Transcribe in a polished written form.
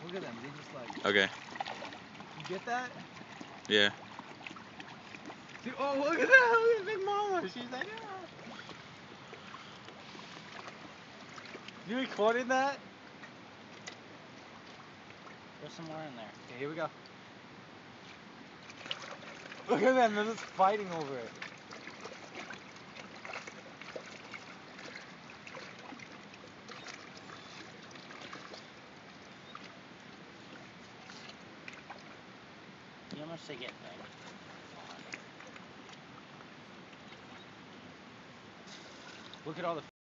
Look at them. They just like. Okay. You get that? Yeah. Dude, oh, look at that! Look at Big Mama. She's like, ah. You recorded that? There's some more in there. Okay, here we go. Look at them. They're just fighting over it. You almost say get like. Look at all the